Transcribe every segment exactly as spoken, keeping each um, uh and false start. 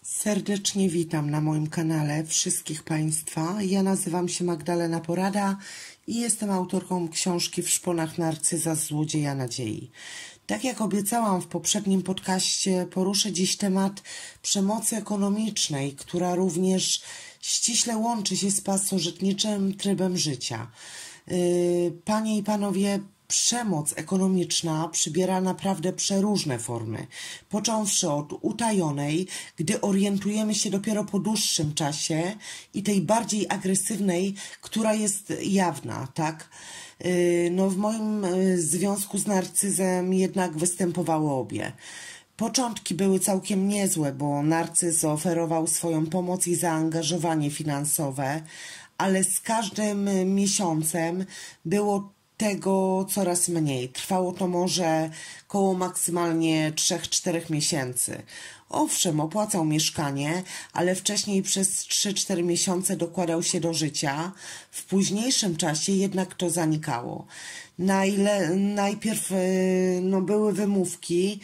Serdecznie witam na moim kanale wszystkich Państwa. Ja nazywam się Magdalena Porada i jestem autorką książki W szponach narcyza złodzieja nadziei. Tak jak obiecałam w poprzednim podcaście, poruszę dziś temat przemocy ekonomicznej, która również ściśle łączy się z pasożytniczym trybem życia. Panie i Panowie, przemoc ekonomiczna przybiera naprawdę przeróżne formy, począwszy od utajonej, gdy orientujemy się dopiero po dłuższym czasie, i tej bardziej agresywnej, która jest jawna, tak? No, w moim związku z narcyzem jednak występowały obie. Początki były całkiem niezłe, bo narcyz oferował swoją pomoc i zaangażowanie finansowe, ale z każdym miesiącem było tego coraz mniej. Trwało to może koło maksymalnie trzech czterech miesięcy. Owszem, opłacał mieszkanie, ale wcześniej przez trzy cztery miesiące dokładał się do życia. W późniejszym czasie jednak to zanikało. Najle, najpierw no, były wymówki.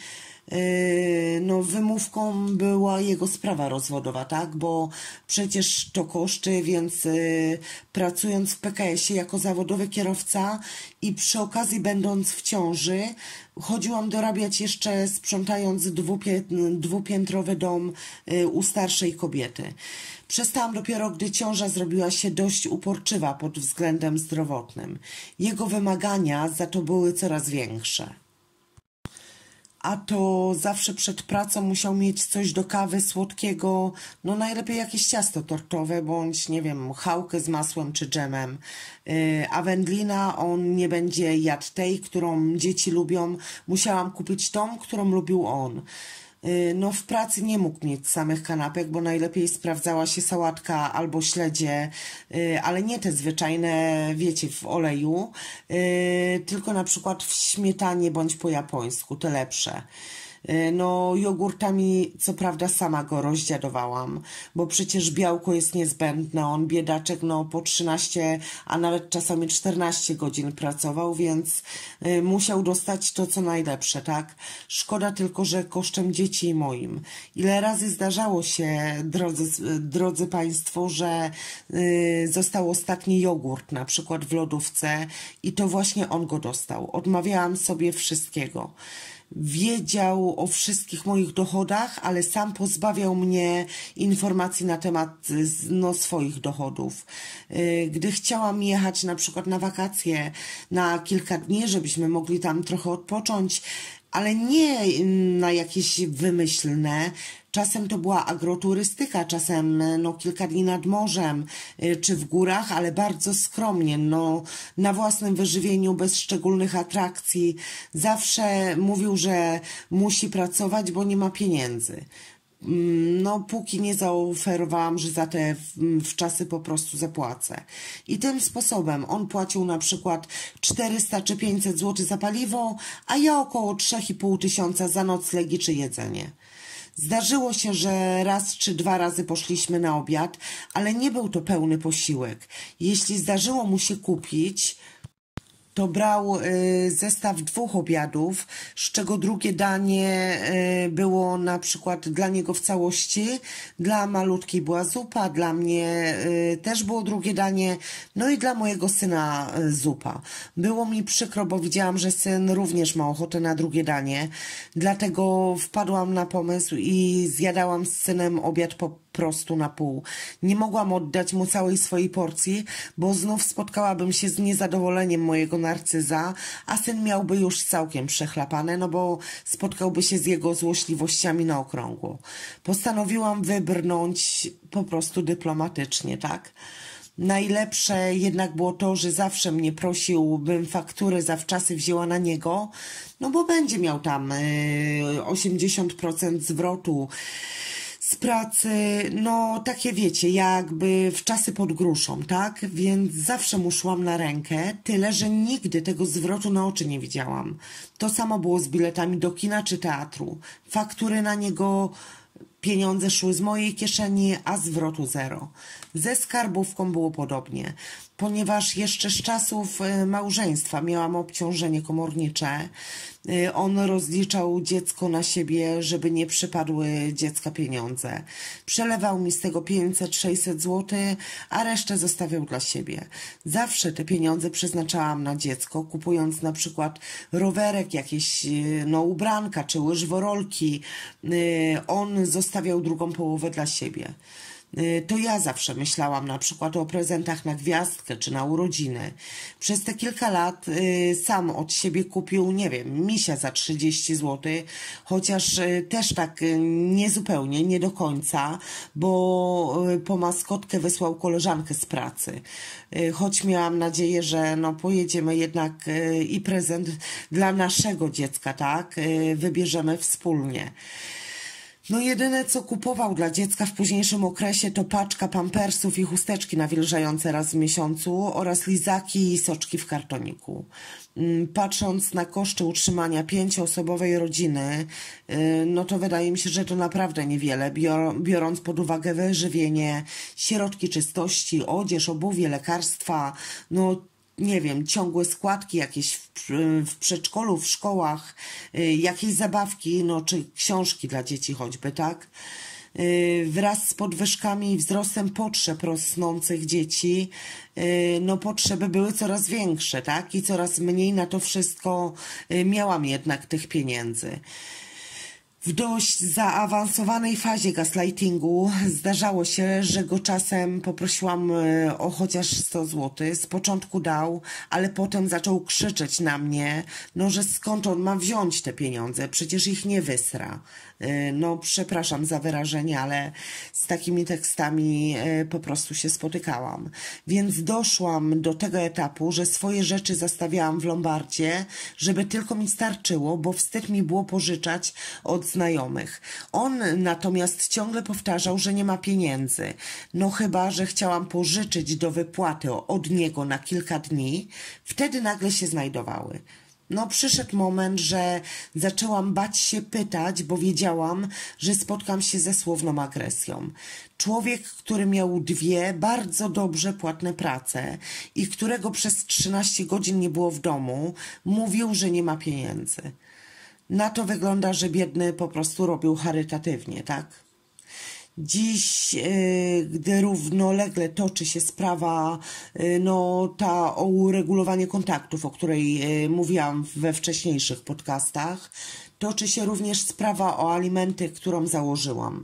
No, wymówką była jego sprawa rozwodowa, tak? Bo przecież to koszty, więc y, pracując w P K S ie jako zawodowy kierowca i przy okazji będąc w ciąży, chodziłam dorabiać jeszcze sprzątając dwupię, dwupiętrowy dom y, u starszej kobiety. Przestałam dopiero, gdy ciąża zrobiła się dość uporczywa pod względem zdrowotnym. Jego wymagania za to były coraz większe. A to zawsze przed pracą musiał mieć coś do kawy słodkiego, no najlepiej jakieś ciasto tortowe, bądź nie wiem, chałkę z masłem czy dżemem. Yy, a wędlina on nie będzie jadł tej, którą dzieci lubią. Musiałam kupić tą, którą lubił on. No, w pracy nie mógł mieć samych kanapek, bo najlepiej sprawdzała się sałatka albo śledzie, ale nie te zwyczajne, wiecie, w oleju, tylko na przykład w śmietanie bądź po japońsku, te lepsze. No, jogurtami co prawda sama go rozdziadowałam, bo przecież białko jest niezbędne. On, biedaczek, no po trzynaście, a nawet czasami czternaście godzin pracował, więc y, musiał dostać to co najlepsze, tak? Szkoda tylko, że kosztem dzieci i moim. Ile razy zdarzało się, drodzy, drodzy Państwo, że y, został ostatni jogurt, na przykład w lodówce, i to właśnie on go dostał. Odmawiałam sobie wszystkiego. Wiedział o wszystkich moich dochodach, ale sam pozbawiał mnie informacji na temat no, swoich dochodów. Gdy chciałam jechać na przykład na wakacje na kilka dni, żebyśmy mogli tam trochę odpocząć, ale nie na jakieś wymyślne. Czasem to była agroturystyka, czasem no, kilka dni nad morzem czy w górach, ale bardzo skromnie, no, na własnym wyżywieniu, bez szczególnych atrakcji. Zawsze mówił, że musi pracować, bo nie ma pieniędzy. No, póki nie zaoferowałam, że za te wczasy po prostu zapłacę. I tym sposobem on płacił na przykład czterysta czy pięćset złotych za paliwo, a ja około trzy i pół tysiąca za noclegi czy jedzenie. Zdarzyło się, że raz czy dwa razy poszliśmy na obiad, ale nie był to pełny posiłek. Jeśli zdarzyło mu się kupić, to brał y, zestaw dwóch obiadów, z czego drugie danie y, było na przykład dla niego w całości, dla malutkiej była zupa, dla mnie y, też było drugie danie, no i dla mojego syna y, zupa. Było mi przykro, bo widziałam, że syn również ma ochotę na drugie danie, dlatego wpadłam na pomysł i zjadałam z synem obiad po prostu na pół. Nie mogłam oddać mu całej swojej porcji, bo znów spotkałabym się z niezadowoleniem mojego narcyza, a syn miałby już całkiem przechlapane, no bo spotkałby się z jego złośliwościami na okrągło. Postanowiłam wybrnąć po prostu dyplomatycznie, tak? Najlepsze jednak było to, że zawsze mnie prosił, bym fakturę zawczasy wzięła na niego, no bo będzie miał tam yy, osiemdziesiąt procent zwrotu z pracy, no takie wiecie, jakby w czasy pod gruszą, tak? Więc zawsze mu szłam na rękę, tyle, że nigdy tego zwrotu na oczy nie widziałam. To samo było z biletami do kina czy teatru. Faktury na niego, pieniądze szły z mojej kieszeni, a zwrotu zero. Ze skarbówką było podobnie. ponieważ jeszcze z czasów małżeństwa miałam obciążenie komornicze. On rozliczał dziecko na siebie, żeby nie przypadły dziecka pieniądze. Przelewał mi z tego pięćset sześćset złotych, a resztę zostawiał dla siebie. Zawsze te pieniądze przeznaczałam na dziecko, kupując na przykład rowerek, jakieś no, ubranka czy łyżworolki. On zostawiał drugą połowę dla siebie. To ja zawsze myślałam na przykład o prezentach na gwiazdkę czy na urodziny. Przez te kilka lat y, sam od siebie kupił, nie wiem, misia za trzydzieści złotych, chociaż y, też tak y, niezupełnie, nie do końca, bo y, po maskotkę wysłał koleżankę z pracy. Y, choć miałam nadzieję, że no, pojedziemy jednak y, i prezent dla naszego dziecka, tak, y, wybierzemy wspólnie. No jedyne, co kupował dla dziecka w późniejszym okresie, to paczka pampersów i chusteczki nawilżające raz w miesiącu oraz lizaki i soczki w kartoniku. Patrząc na koszty utrzymania pięcioosobowej rodziny, no to wydaje mi się, że to naprawdę niewiele, biorąc pod uwagę wyżywienie, środki czystości, odzież, obuwie, lekarstwa, no nie wiem, ciągłe składki jakieś w, w przedszkolu, w szkołach, y, jakieś zabawki, no czy książki dla dzieci choćby, tak? Y, wraz z podwyżkami i wzrostem potrzeb rosnących dzieci, y, no potrzeby były coraz większe, tak? I coraz mniej na to wszystko y, miałam jednak tych pieniędzy. W dość zaawansowanej fazie gaslightingu zdarzało się, że go czasem poprosiłam o chociaż sto złotych. Z początku dał, ale potem zaczął krzyczeć na mnie, no że skąd on ma wziąć te pieniądze, przecież ich nie wysra. No przepraszam za wyrażenie, ale z takimi tekstami po prostu się spotykałam. Więc doszłam do tego etapu, że swoje rzeczy zostawiałam w lombardzie, żeby tylko mi starczyło, bo wstyd mi było pożyczać od znajomych. On natomiast ciągle powtarzał, że nie ma pieniędzy. No chyba, że chciałam pożyczyć do wypłaty od niego na kilka dni, wtedy nagle się znajdowały. No przyszedł moment, że zaczęłam bać się pytać, bo wiedziałam, że spotkam się ze słowną agresją. Człowiek, który miał dwie bardzo dobrze płatne prace i którego przez trzynaście godzin nie było w domu, mówił, że nie ma pieniędzy. Na to wygląda, że biedny po prostu robił charytatywnie, tak? Dziś, yy, gdy równolegle toczy się sprawa, yy, no ta o uregulowanie kontaktów, o której yy, mówiłam we wcześniejszych podcastach, toczy się również sprawa o alimenty, którą założyłam.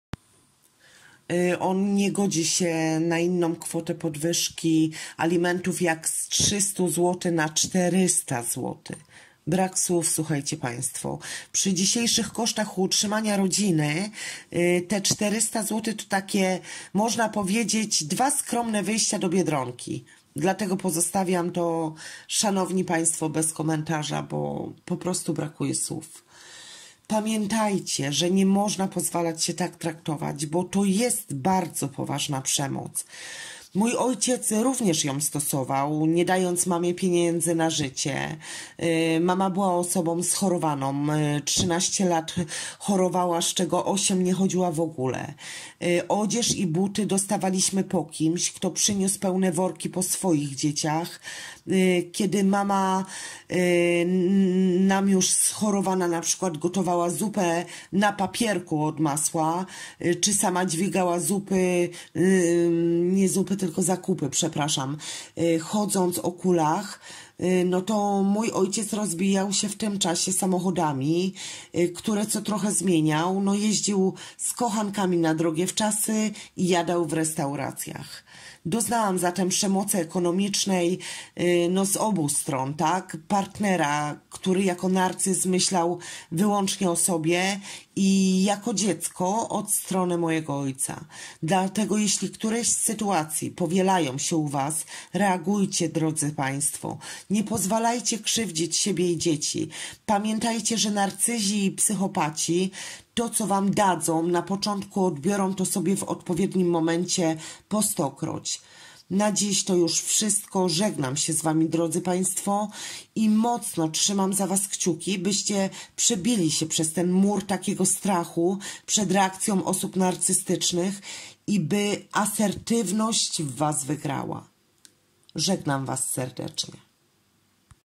Yy, on nie godzi się na inną kwotę podwyżki alimentów jak z trzysta złotych na czterysta złotych. Brak słów, słuchajcie Państwo. Przy dzisiejszych kosztach utrzymania rodziny te czterysta złotych to takie, można powiedzieć, dwa skromne wyjścia do Biedronki. Dlatego pozostawiam to, szanowni Państwo, bez komentarza, bo po prostu brakuje słów. Pamiętajcie, że nie można pozwalać się tak traktować, bo to jest bardzo poważna przemoc. Mój ojciec również ją stosował, nie dając mamie pieniędzy na życie. Mama była osobą schorowaną, trzynaście lat chorowała, z czego osiem nie chodziła w ogóle. Odzież i buty dostawaliśmy po kimś, kto przyniósł pełne worki po swoich dzieciach. Kiedy mama nam już schorowana na przykład gotowała zupę na papierku od masła, czy sama dźwigała zupy, nie zupy, tylko zakupy, przepraszam, chodząc o kulach, no to mój ojciec rozbijał się w tym czasie samochodami, które co trochę zmieniał. No jeździł z kochankami na drogie wczasy i jadał w restauracjach. Doznałam zatem przemocy ekonomicznej no z obu stron, tak? Partnera, który jako narcyz myślał wyłącznie o sobie i jako dziecko od strony mojego ojca. Dlatego jeśli któreś z sytuacji powielają się u Was, reagujcie, drodzy Państwo. Nie pozwalajcie krzywdzić siebie i dzieci. Pamiętajcie, że narcyzi i psychopaci to, co Wam dadzą, na początku odbiorą to sobie w odpowiednim momencie po stokroć. Na dziś to już wszystko. Żegnam się z Wami, drodzy Państwo, i mocno trzymam za Was kciuki, byście przebili się przez ten mur takiego strachu przed reakcją osób narcystycznych i by asertywność w Was wygrała. Żegnam Was serdecznie.